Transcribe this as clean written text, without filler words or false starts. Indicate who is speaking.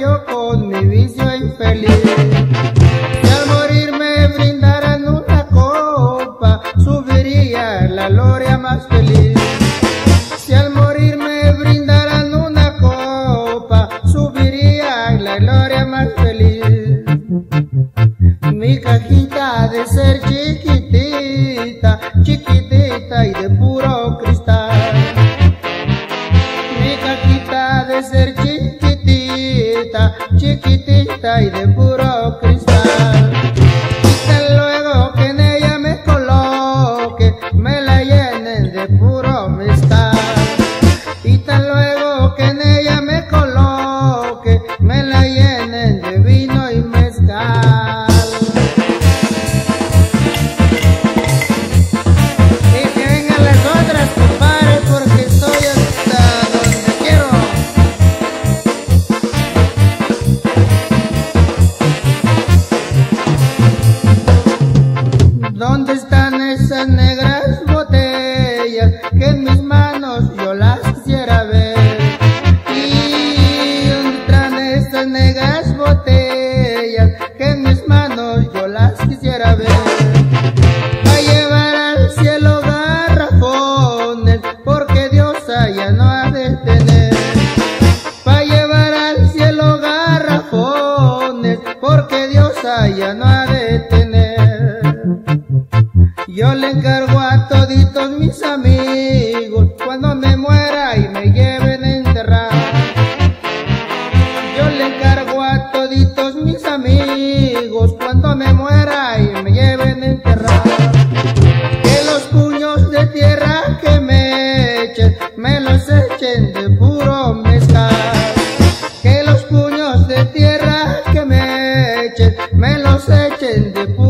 Speaker 1: yo con mi vicio infeliz. Si al morir me brindaran una copa, subiría la gloria más feliz. Si al morir me brindaran una copa, subiría la gloria más feliz. Mi cajita de ser chiquitita, chiquitita y de puro cristal. Mi cajita de ser chiquitita, chiquitita y de puro cristal. Y luego que en ella me coloque, me la llenen de puro mezcal. Y tan luego que en ella me coloque, me la llenen de vino y mezcal. Y que vengan las otras, compadre, porque estoy hasta donde quiero. ¿Dónde están esas negras botellas que en mis manos yo las quisiera ver? ¿Y dónde están esas negras botellas que en mis manos yo las quisiera ver? A llevar al cielo garrafones, porque Dios allá no ha de tener. Pa' llevar al cielo garrafones, porque Dios allá no ha de tener. Yo le encargo a toditos mis amigos, cuando me muera y me lleven a enterrar. Yo le encargo a toditos mis amigos, cuando me muera y me lleven a enterrar. Que los puños de tierra que me echen, me los echen de puro mezcal. Que los puños de tierra que me echen, me los echen de puro